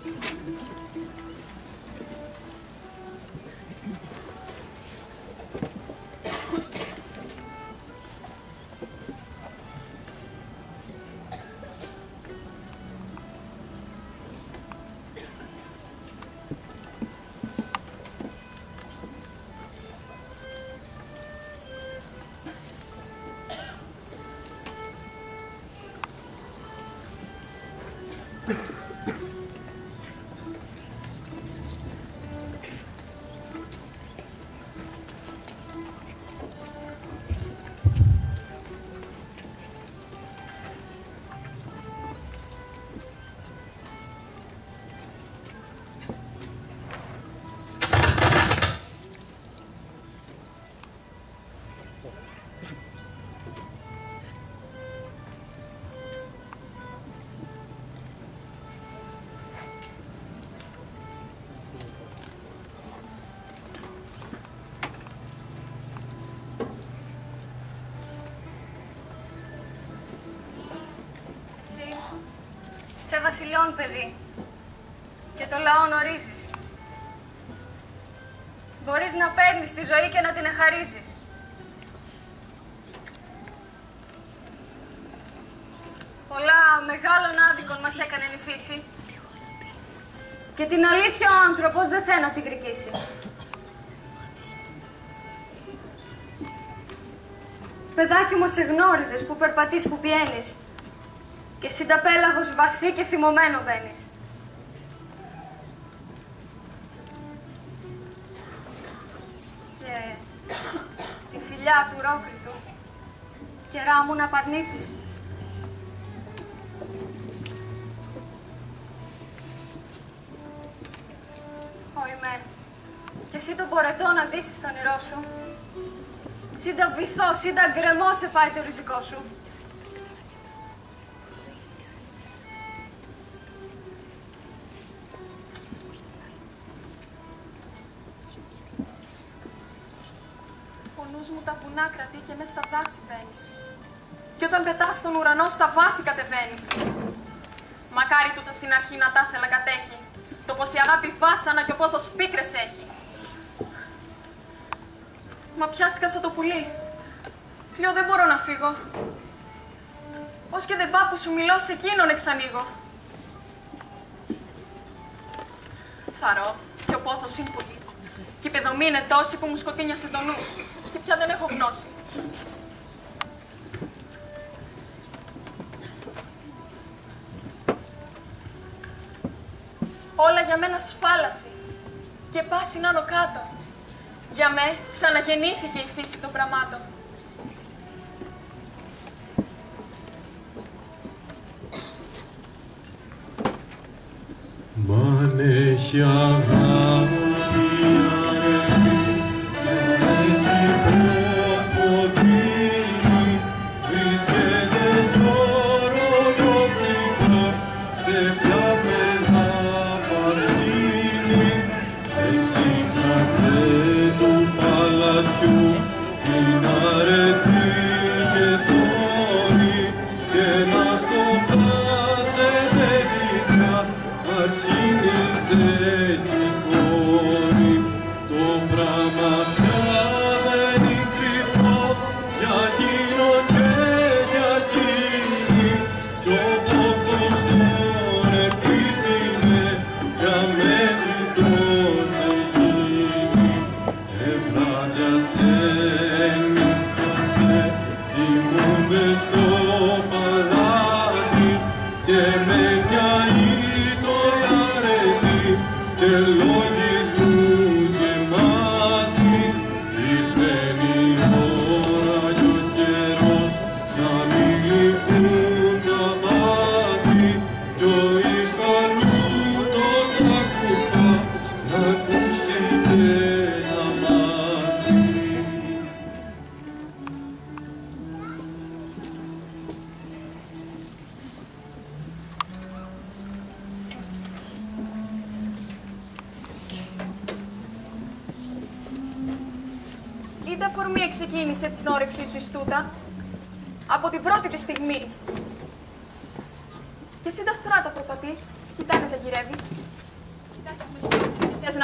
Σε βασιλιών, παιδί, και το λαό ορίζεις. Μπορείς να παίρνεις τη ζωή και να την εχαρίζεις. Πολλά μεγάλων άδικων μας έκανε η φύση και την αλήθεια ο άνθρωπος δεν θέλει να την κρικήσει. Παιδάκι μου, σε γνώριζες που περπατείς, που πιένεις και εσύ τα πέλαγος βαθύ και θυμωμένο μπαίνεις. Και τη φιλιά του ρόκριτου καιρά μου να παρνήθεις. Ωιμέ, και εσύ το πορετό να ντύσεις τον όνειρό σου. Σύντα βυθό, σύντα γκρεμό σε πάει το ριζικό σου. Ο νους μου τα βουνά κρατεί και μες στα δάση μπαίνει. Και όταν πετάς στον ουρανό στα βάθη κατεβαίνει. Μακάρι τούτο στην αρχή να τα ήθελα κατέχει. Το πως η αγάπη βάσανα και ο πόθος πίκρες έχει. Μα πιάστηκα σαν το πουλί. Πλέον δεν μπορώ να φύγω. Ως και δεν πάω που σου μιλώ, σε εκείνον εξανοίγω. Θαρώ, και ο πόθος είναι πουλής. Και η παιδομή είναι τόση που μου σκοτίνιασε το νου. Και πια δεν έχω γνώση. Όλα για μένα σφάλαση. Και πάση άνω κάτω. Για με ξαναγεννήθηκε η φύση των πραγμάτων. Μ' αν έχει αγάπη Είτε αφορμή εξεκίνησε την όρεξή σου εις τούτα, από την πρώτη τη στιγμή. Και εσύ τα στράτα προπατείς, κοιτάνε τα γυρεύεις.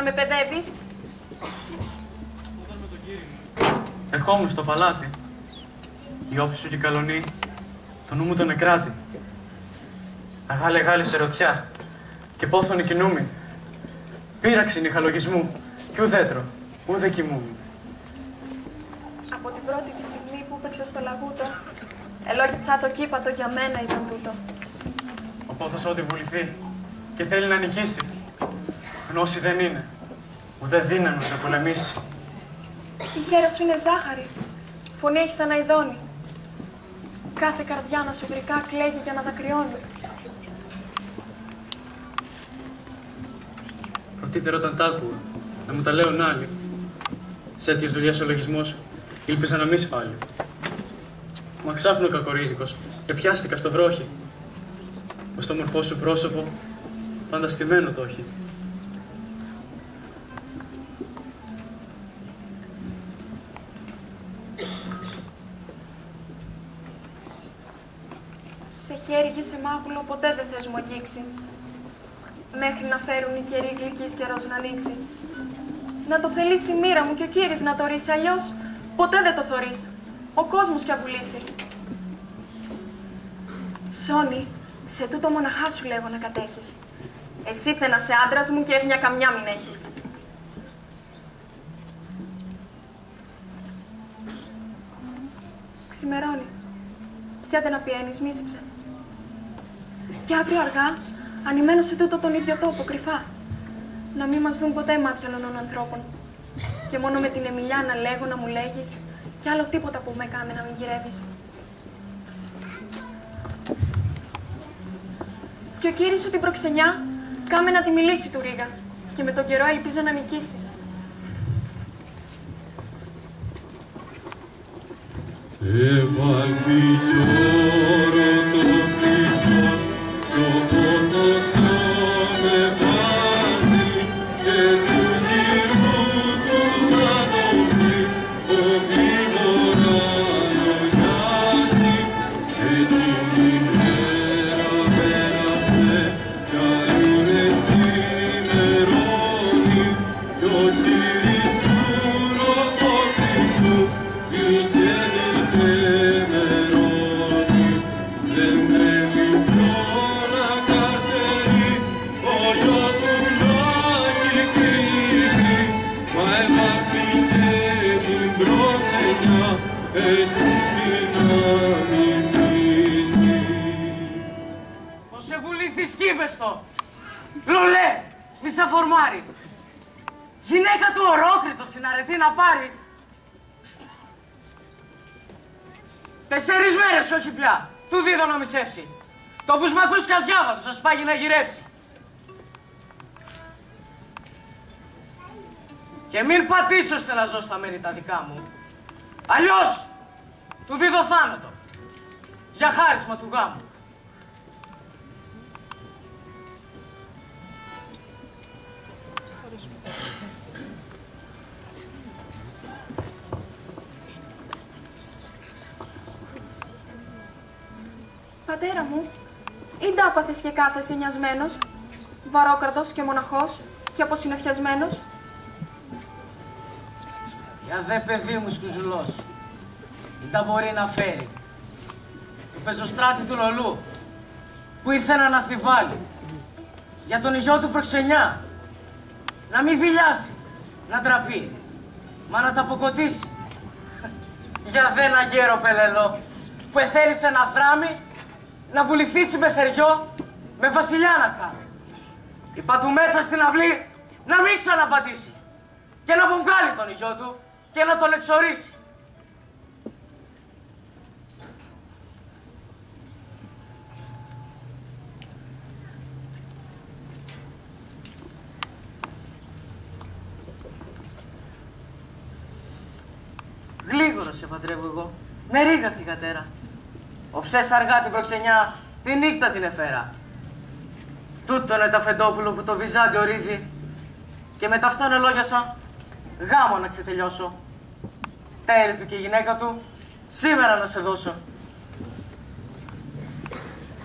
να με παιδεύεις. Όταν με τον κύριο ερχόμουν στο παλάτι, η όψη σου και η καλονή, το νου μου τον εκράτη. Αγάλε σε ρωτιά και πόθον κινούμην. Πείραξην είχα λογισμού κι ουδέτρο, ουδε κοιμούμην. Από την πρώτη τη στιγμή που έπαιξε στο λαγούτο, ελόγητσα το κύπατο για μένα ήταν τούτο. Ο πόθος ό,τι βουληθεί και θέλει να νικήσει. Γνώση δεν είναι, ουδέ δύναμος να πολεμήσει. Η χέρα σου είναι ζάχαρη, φωνή έχει σαν αηδόνι. Κάθε καρδιά να σου βρικά κλαίγει για να δακρυώνει. Πρωτύτερα όταν τ' άκουγα, να μου τα λέουν άλλοι. Σ' έτοιες δουλειές ο λογισμός, ήλπιζα να μη σφάλει. Μα ξάφνου κακορίζικος και πιάστηκα στο βρόχι. Πως το μορφό σου πρόσωπο πάντα στημένο το έχει. Σε χέρι γη σε μάγουλο ποτέ δεν θες μου αγγίξει. Μέχρι να φέρουν οι καιροί γλυκής καιρός να ανοίξει. Να το θελήσει η μοίρα μου και ο Κύρις να το ρίσει, αλλιώς ποτέ δεν το θωρείς. Ο κόσμος κι αβουλήσει. Σόνι, σε τούτο μοναχά σου λέγω να κατέχεις. Εσύ θένα σε άντρας μου και εύνοια καμιά μην έχεις. Ξημερώνει. Κι άντε να πιένεις, μίσηψε. Και αύριο αργά, ανημένω σε τούτο τον ίδιο τόπο, κρυφά. Να μην μας δουν ποτέ μάτια άλλων ανθρώπων. Και μόνο με την Εμιλιά να λέγω, να μου λέγεις, κι άλλο τίποτα που με κάμε να μην γυρεύεις. Και ο Κύρις σου την προξενιά, κάμε να τη μιλήσει του Ρίγα. Και με τον καιρό ελπίζω να νικήσει. Εβάλθη κι οροτοπικός κι ο πόθος το με βάζει και του γύρου του να το βρει ο γρήγορα λογιάζει. Έτσι την μέρα πέρασε κι αλλούν έτσι νερώνει κι ο Κύρις του ροποτικού Πως σε βουλήθη σκύβεστο, λολέ, μισαφορμάρι. Γυναίκα του ορόκριτο στην αρετή να πάρει. 4 μέρες όχι πια, του δίδω να μισέψει. Το πουσμακούς καρδιάβα του, σας πάγει να γυρέψει. Και μην πατήσω ώστε να ζω στα μέρη τα δικά μου. Αλλιώς, του δίδω θάνατο. Για χάρισμα του γάμου. Πατέρα μου, ή ντάπαθες και κάθεσαι νοιασμένος, βαρόκαρδος και μοναχός και αποσυννεφιασμένος. Για δε παιδί μου σκουζουλός, ή τα μπορεί να φέρει. Το πεζοστράτη του Λολού, που ήρθε να αναφιβάλλει. Για τον γιο του προξενιά, να μην δειλιάσει, να τραπεί, μα να τα αποκοτήσει. Για δε ένα γέρο πελελό, που εθέλησε να δράμει, να βουληθήσει με θεριό, με βασιλιά να κάνει. Η παντού μέσα στην αυλή να μην ξαναπατήσει και να αποβγάλει τον γιο του και να τον εξορίσει. Γλίγορα σε παντρεύω εγώ, με ρίγα θυγατέρα. Οψές αργά την προξενιά, τη νύχτα την εφέρα. Τούτο είναι τα Φεντόπουλο που το Βυζάντιο ορίζει και με ταυτόν ελόγιασα γάμο να ξετελειώσω. Τέρι του και η γυναίκα του σήμερα να σε δώσω.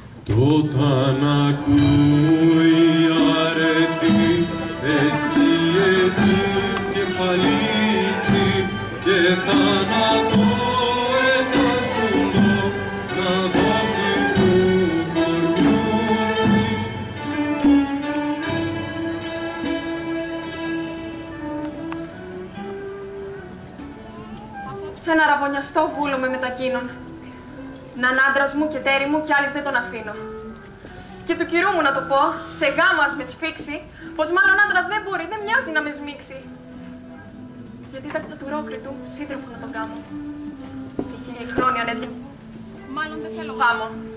Όταν ακούει αρετή, εσύ διετή κεφαλίτσι και θάνατο ετσασουνό να δώσει του κορμιούτσι. Σε ένα ραβωνιαστό βούλο με μετακίνουν. Ναν άντρας μου και τέρι μου κι άλλης δεν τον αφήνω. Και του κυρού μου να το πω, σε γάμο ας με σφίξει, πως μάλλον άντρα δεν μπορεί, δεν μοιάζει να με σμίξει. Γιατί δίδαξα του Ρόκριτου σύντροφο να τον κάνω. Και 1000 χρόνια ανέτοιμο. Μάλλον δεν θέλω γάμο.